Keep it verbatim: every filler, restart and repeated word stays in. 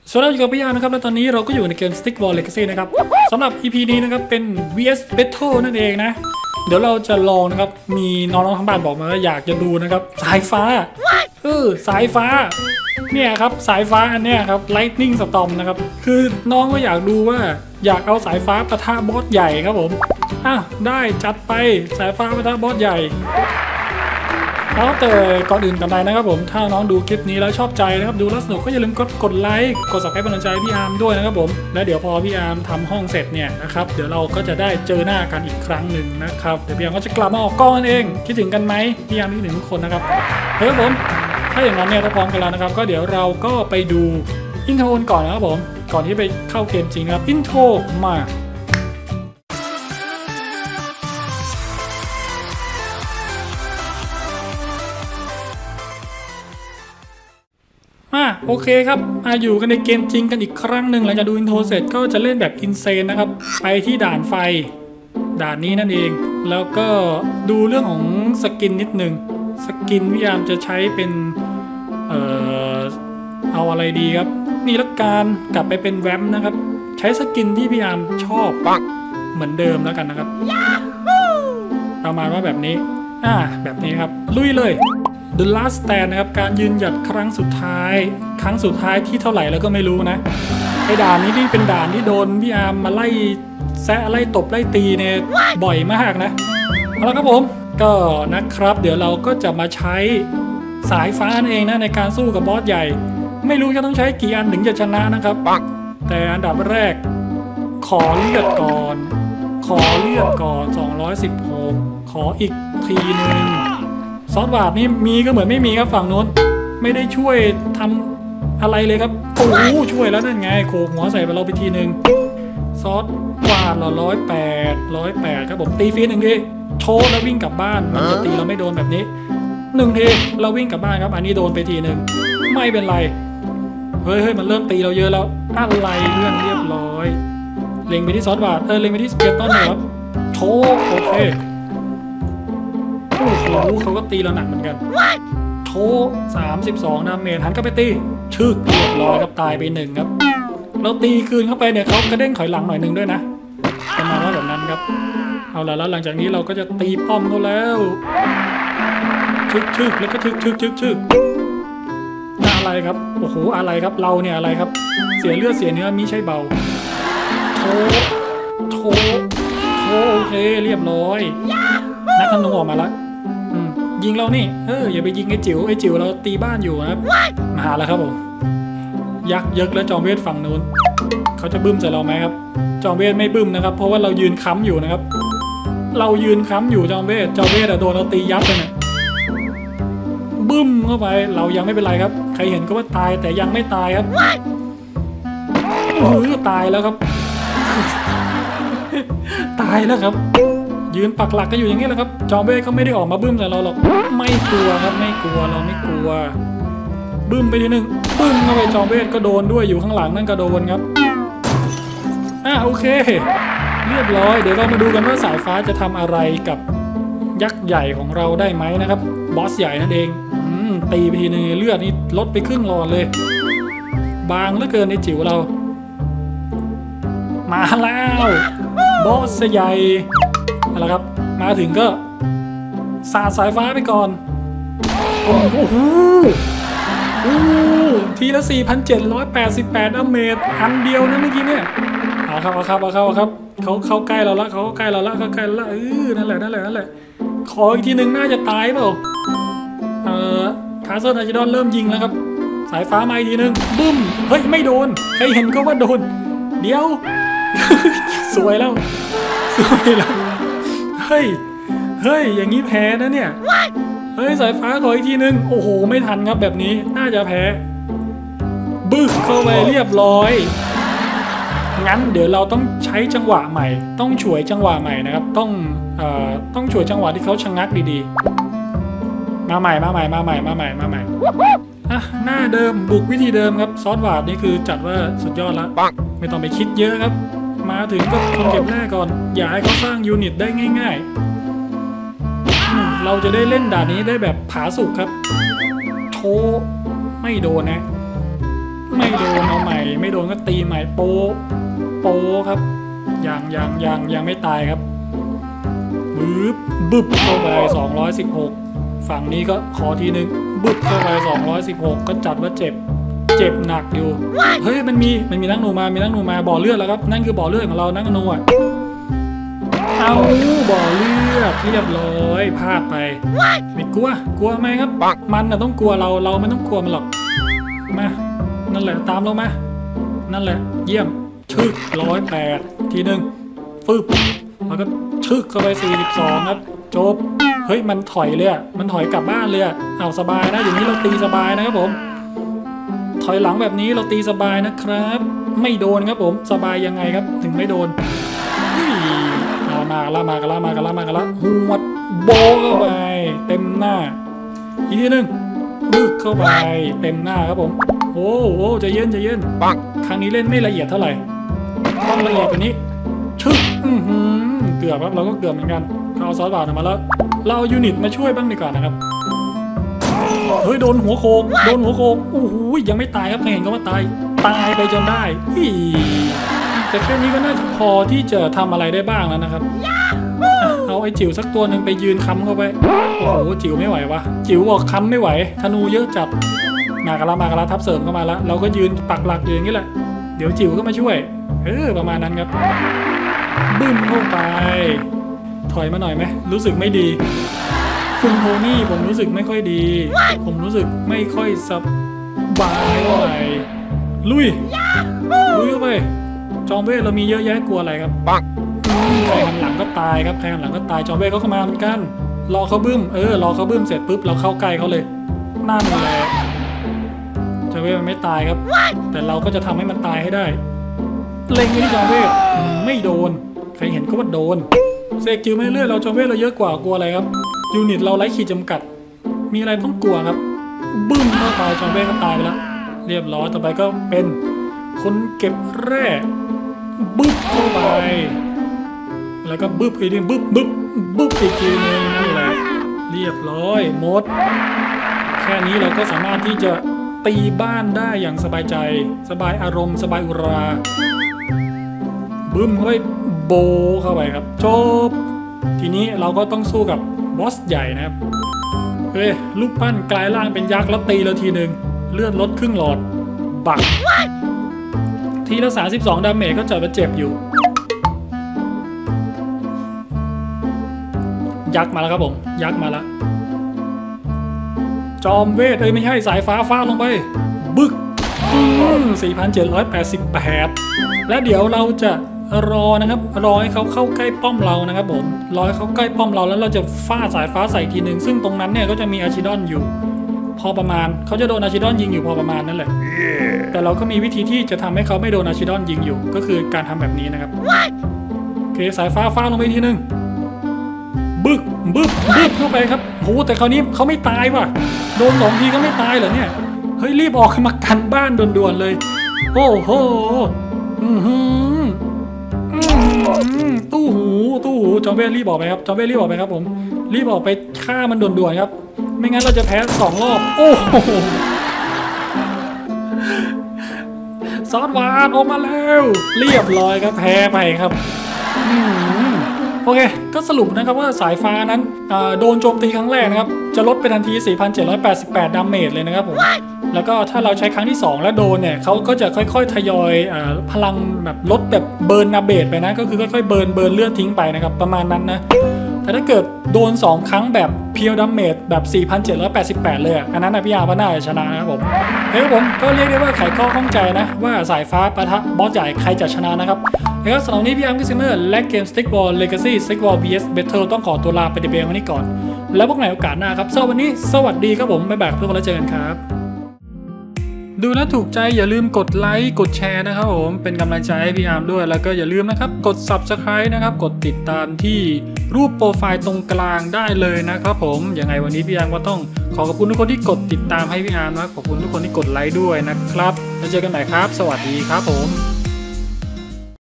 สวัสดีครับพี่ยานะครับและตอนนี้เราก็อยู่ในเกม Stick Ball Legacy นะครับสำหรับ อี พี นี้นะครับเป็น วี เอส Battle นั่นเองนะเดี๋ยวเราจะลองนะครับมีน้องๆทั้งบ้านบอกมาว่าอยากจะดูนะครับสายฟ้าเออสายฟ้าเนี่ยครับสายฟ้าอันเนี้ยครับ Lightning Storm นะครับคือน้องก็อยากดูว่าอยากเอาสายฟ้าปะทะบอสใหญ่ครับผมอ่ะได้จัดไปสายฟ้าปะทะบอสใหญ่แล้วแต่ก่อนอื่นกันใดนะครับผมถ้าน้องดูคลิปนี้แล้วชอบใจนะครับดูแล้วสนุกก็อย่าลืมกดกดไลค์กด ซับสไครบ์ เป็นกำลังใจพี่อาร์มด้วยนะครับผมและเดี๋ยวพอพี่อาร์มทำห้องเสร็จเนี่ยนะครับเดี๋ยวเราก็จะได้เจอหน้ากันอีกครั้งหนึ่งนะครับเดี๋ยวพี่อาร์มก็จะกลับมาออกกล้องนั่นเองคิดถึงกันไหมพี่อาร์มคิดถึงทุกคนนะครับเฮ้ยผมถ้าอย่างนั้นเนี่ยถ้าพร้อมกันแล้วนะครับก็เดี๋ยวเราก็ไปดูอินโทรก่อนนะครับผมก่อนที่ไปเข้าเกมจริงครับอินโทรมาอ่ะโอเคครับมาอยู่กันในเกมจริงกันอีกครั้งหนึ่งหลังจากดูอินโทรเสร็จก็จะเล่นแบบอินเซนนะครับไปที่ด่านไฟด่านนี้นั่นเองแล้วก็ดูเรื่องของสกินนิดนึงสกินพยายามจะใช้เป็นเอ่อเอาอะไรดีครับนี่ละการกลับไปเป็นแวมนะครับใช้สกินที่พยายามชอบเหมือนเดิมแล้วกันนะครับประมาณว่าแบบนี้อ่าแบบนี้ครับลุยเลย The Last Stand นะครับการยืนหยัดครั้งสุดท้ายครั้งสุดท้ายที่เท่าไหร่แล้วก็ไม่รู้นะไอ้ด่านนี้นี่เป็นด่านที่โดนพี่อาร์มมาไล่แซะไล่ตบไล่ตีเนี่ยบ่อยมากนะเอาละครับผมก็นะครับเดี๋ยวเราก็จะมาใช้สายฟ้านั่นเองนะในการสู้กับบอสใหญ่ไม่รู้จะต้องใช้กี่อันถึงจะชนะนะครับแต่อันดับแรกขอเลือดก่อนขอเลือดก่อนสองร้อยสิบหกขออีกทีหนึ่งซอสหวาดนี่มีก็เหมือนไม่มีครับฝั่งนู้นไม่ได้ช่วยทำอะไรเลยครับโอ้โหช่วยแล้วนั่นไงโขกหัวใส่ไปเราไปทีหนึ่งซอสหวาดเราร้อยแปดร้อยแปดครับผมตีฟรีหนึ่งทีโชว์แล้ววิ่งกลับบ้านมันจะตีเราไม่โดนแบบนี้หนึ่งทีเราวิ่งกลับบ้านครับอันนี้โดนไปทีหนึ่งไม่เป็นไรเฮ้ยเฮ้ยมันเริ่มตีเราเยอะแล้วอะไรเรื่องเรียบร้อยเล็งไปที่ซอสหวาดเออเล็งไปที่สเกลตันเลยครับโชว์โอเคโอ้โหเขาก็ตีเราหนักเหมือนกันโชว์สามสิบสองดาเมจหันก็ไปตีชึกเรียบร้อยครับตายไปหนึ่งครับเราตีคืนเข้าไปเนี่ยเขากระเด้งถอยหลังหน่อยหนึ่งด้วยนะประมาณว่าแบบนั้นครับเอาละแล้วหลังจากนี้เราก็จะตีป้อมเขาแล้วชึกชึกแล้วก็ชึกชึกชึกชึกอะไรครับโอ้โหอะไรครับเราเนี่ยอะไรครับเสียเลือดเสียเนื้อมิใช่เบาโถโถโถโอเคเรียบร้อยนักธนูออกมาแล้วยิงเรานี่เอออย่าไปยิงไอ้จิ๋วไอ้จิ๋วเราตีบ้านอยู่นะครับมาแล้วครับผมยักษ์ยักษ์และจอมเวทฝั่งนู้นเขาจะบึ้มใส่เราไหมครับจอมเวทไม่บึ้มนะครับเพราะว่าเรายืนค้ำอยู่นะครับเรายืนค้ำอยู่จอมเวทจอมเวทโดนเราตียับเลยเนี่ยบึ้มเข้าไปเรายังไม่เป็นไรครับใครเห็นก็ว่าตายแต่ยังไม่ตายครับโอ้โหตายแล้วครับตายแล้วครับยืนปักหลักก็อยู่อย่างนี้แหละครับจอมเวทเขาไม่ได้ออกมาบึ้มใส่เราหรอกไม่กลัวครับไม่กลัวเราไม่กลัวบึ้มไปทีหนึ่งบึ้มเข้าไปจอมเวทก็โดนด้วยอยู่ข้างหลังนั่นก็โดนครับอ่ะโอเคเรียบร้อยเดี๋ยวเรามาดูกันว่าสายฟ้าจะทำอะไรกับยักษ์ใหญ่ของเราได้ไหมนะครับบอสใหญ่นั่นเองตีไปทีนึงเลือดนี่ลดไปครึ่งหลอดเลยบางเหลือเกินในจิ๋วเรามาแล้วบอสใหญ่อะไรครับมาถึงก็สาดสายฟ้าไปก่อนโอ้โหทีละ สี่พันเจ็ดร้อยแปดสิบแปด ดาเมจอันเดียวนะเมื่อกี้เนี่ยเอาครับเอาครับเอาครับเอาครับเขาเข้าใกล้เราละเขาใกล้เราละเขาใกล้เราละเออนั่นแหละนั่นแหละนั่นแหละขออีกทีหนึ่งน่าจะตายเปล่าเอ่อคาสเซิลอาจิดอนเริ่มยิงแล้วครับสายฟ้ามาอีกทีหนึ่งบึ้มเฮ้ยไม่โดนใครเห็นก็ว่าโดนเดี๋ยว สวยแล้วสวยแล้วเฮ้ยเฮ้ยอย่างนี้แพ้นะเนี่ยเฮ้ยสายฟ้าขออีกทีนึงโอ้โหไม่ทันครับแบบนี้น่าจะแพ้บึ้มเข้าไปเรียบร้อยงั้นเดี๋ยวเราต้องใช้จังหวะใหม่ต้องฉวยจังหวะใหม่นะครับต้องเอ่อต้องฉวยจังหวะที่เขาชะงักดีๆมาใหม่มาใหม่มาใหม่มาใหม่มาใหม่อ่ะหน้าเดิมบุกวิธีเดิมครับซอสหวาดนี่คือจัดว่าสุดยอดแล้วไม่ต้องไปคิดเยอะครับมาถึงก็คนเก็บแร่ก่อนอย่าให้เขาสร้างยูนิตได้ง่ายๆเราจะได้เล่นด่านนี้ได้แบบผาสุกครับโชไม่โดนนะไม่โดนเอาใหม่ม่ไม่โดนก็ตีใหม่โปโปครับยังยังยังยังไม่ตายครับบึ๊บบึ๊บเข้าไปสองร้อยสิบหกฝั่งนี้ก็ขอทีนึงบึ๊บเข้าไปสองร้อยสิบหกก็จัดว่าเจ็บเจ็บหนักอยู่เฮ้ยมันมีมันมีนักหนูมามีนักหนูมาบ่อเลือดแล้วครับนั่นคือบ่อเลือดของเรานักหนูอ่ะเอาบ่อเลือดเรียบร้อยพลาดไปไม่กลัวกลัวไหมครับมันน่ะต้องกลัวเราเราไม่ต้องกลัวมันหรอกมานั่นแหละตามเรามานั่นแหละเยี่ยมชึกร้อยแปดทีหนึ่งฟึบแล้วก็ชึกเข้าไปสี่สิบสองครับจบเฮ้ยมันถอยเลยอ่ะมันถอยกลับบ้านเลยอ่ะเอาสบายนะอย่างนี้เราตีสบายนะครับผมถอยหลังแบบนี้เราตีสบายนะครับไม่โดนครับผมสบายยังไงครับถึงไม่โดนมามาละมากันละมากันละมากันละหัวโบเข้าไปเต็มหน้าอีกทีหนึ่งบึกเข้าไปเต็มหน้าครับผมโอ้โหใจเย็นใจเย็นปังครั้งนี้เล่นไม่ละเอียดเท่าไหร่ต้องละเอียดกว่านี้ชึกเกือบครับเราก็เกือบเหมือนกันเอาซอสบาทมาแล้วเราเอายูนิตมาช่วยบ้างดีกว่านะครับเฮ้ยโดนหัวโคกโดนหัวโคกโอ้โหยังไม่ตายครับใครเห็นก็ว่าตายตายไปจนได้แต่แค่นี้ก็น่าจะพอที่จะทำอะไรได้บ้างแล้วนะครับเอาไอ้จิ๋วสักตัวหนึ่งไปยืนค้ำเข้าไปโอ้โหจิ๋วไม่ไหววะจิ๋วบอกค้ำไม่ไหวธนูเยอะจัดมากระลามากระลาทับเสริมเข้ามาแล้วเราก็ยืนปักหลักอยู่อย่างนี้แหละเดี๋ยวจิ๋วก็มาช่วยเออประมาณนั้นครับบึ้มเข้าไปถอยมาหน่อยไหมรู้สึกไม่ดีคุณโทนี่ผมรู้สึกไม่ค่อยดีผมรู้สึกไม่ค่อยสบายเท่าไหร่ลุยลุยเข้าไปจอมเวทเรามีเยอะแยะกลัวอะไรครับปังใครหันหลังก็ตายครับใครหันหลังก็ตายจอมเวทก็เข้ามาเหมือนกันรอเขาบึ้มเออรอเขาบึ้มเสร็จปุ๊บเราเข้าใกล้เขาเลยนั่นแหละจอมเวทมันไม่ตายครับแต่เราก็จะทำให้มันตายให้ได้เล็งที่จอมเวทไม่โดนใครเห็นก็ว่าโดนเสกจิ๋วไม่เรื่อยเราจอมเวทเราเยอะกว่ากลัวอะไรครับยูนิตเราไร้ขีดจำกัดมีอะไรต้องกลัวครับบึ้มเข้าไปจอมเวทก็ตายไปแล้วเรียบร้อยต่อไปก็เป็นคนเก็บแร่บึ้มเข้าไปแล้วก็บึ้มอีกทีบึ้มบึ้มบึ้มอีกทีนึงนั่นแหละเรียบร้อยหมดแค่นี้เราก็สามารถที่จะตีบ้านได้อย่างสบายใจสบายอารมณ์สบายอุราบึ้มเข้าไปโบเข้าไปครับจบทีนี้เราก็ต้องสู้กับบอสใหญ่นะครับเฮ้ยลูกปั้นกลายร่างเป็นยักษ์แล้วตีเราทีหนึ่งเลือดลดครึ่งหลอดบักทีละสามสิบสองดาเมจก็จะมาเจ็บอยู่ยักษ์มาแล้วครับผมยักษ์มาแล้วจอมเวทเอ้ยไม่ใช่สายฟ้าฟาดลงไปบึก สี่พันเจ็ดร้อยแปดสิบแปด และเดี๋ยวเราจะรอนะครับรอให้เขาเข้าใกล้ป้อมเรานะครับผมรอให้เขาใกล้ป้อมเราแล้วเราจะฟาดสายฟ้าใส่ทีหนึ่งซึ่งตรงนั้นเนี่ยก็จะมีอาชิดอนอยู่พอประมาณเขาจะโดนอาชิดอนยิงอยู่พอประมาณนั่นแหละ yeah. แต่เราก็มีวิธีที่จะทำให้เขาไม่โดนอาชิดอนยิงอยู่ก็คือการทำแบบนี้นะครับโอเคสายฟ้าฟาดลงไปทีหนึ่งบึกบึกบึกเข้าไปครับโหแต่คราวนี้เขาไม่ตายว่ะโดนสองทีก็ไม่ตายเหรอเนี่ยเฮ้ยรีบออกมากันบ้านด่วนๆเลยโอ้โหอือหือตู้หูตู้หูจอมเวทรีบออกไปครับจอมเวทรีบออกไปครับผมรีบออกไปฆ่ามันด่วนๆครับไม่งั้นเราจะแพ้สองรอบโอ้โหซอสหวานออกมาแล้วเรียบร้อยครับแพ้ไปครับโอเคก็สรุปนะครับว่าสายฟ้านั้นโดนโจมตีครั้งแรกนะครับจะลดไปทันที สี่พันเจ็ดร้อยแปดสิบแปด ดาเมจเลยนะครับผมแล้วก็ถ้าเราใช้ครั้งที่สองแล้วโดนเนี่ยเขาก็จะค่อยๆทยอยพลังแบบลดแบบเบิร์นนาเบจไปนะก็คือค่อยๆเบิร์นเบิร์นเลือดทิ้งไปนะครับประมาณนั้นนะแต่ถ้าเกิดโดนสองครั้งแบบเพียวดาเมจแบบ สี่พันเจ็ดร้อยแปดสิบแปด เลยอันนั้นนะพี่อาร์ก็น่าจะชนะนะครับผมเฮ้ยผมก็เรียกได้ว่าไขข้อข้องใจนะว่าสายฟ้าปะทะบอสใหญ่ใครจะชนะนะครับแล้วสำหรับนี้พี่อาร์กิสเมอร์และเกม Stick Wall Legacy Stick Wall วี เอส Battle ต้องขอตัวลาไปเดบิวต์วันนี้ก่อนแล้วพบกันในโอกาสหน้าครับสำหรับวันนี้สวัสดีครับผมบ๊ายบายเพื่อนแล้วเจอกันครับดูแล้วถูกใจอย่าลืมกดไลค์กดแชร์นะครับผมเป็นกำลังใจให้พี่อาร์มด้วยแล้วก็อย่าลืมนะครับกด ซับสไครบ์ นะครับกดติดตามที่รูปโปรไฟล์ตรงกลางได้เลยนะครับผมยังไงวันนี้พี่อาร์มก็ต้องขอขอบคุณทุกคนที่กดติดตามให้พี่อาร์มนะขอบคุณทุกคนที่กดไลค์ด้วยนะครับแล้วเจอกันใหม่ครับสวัสดีครับผม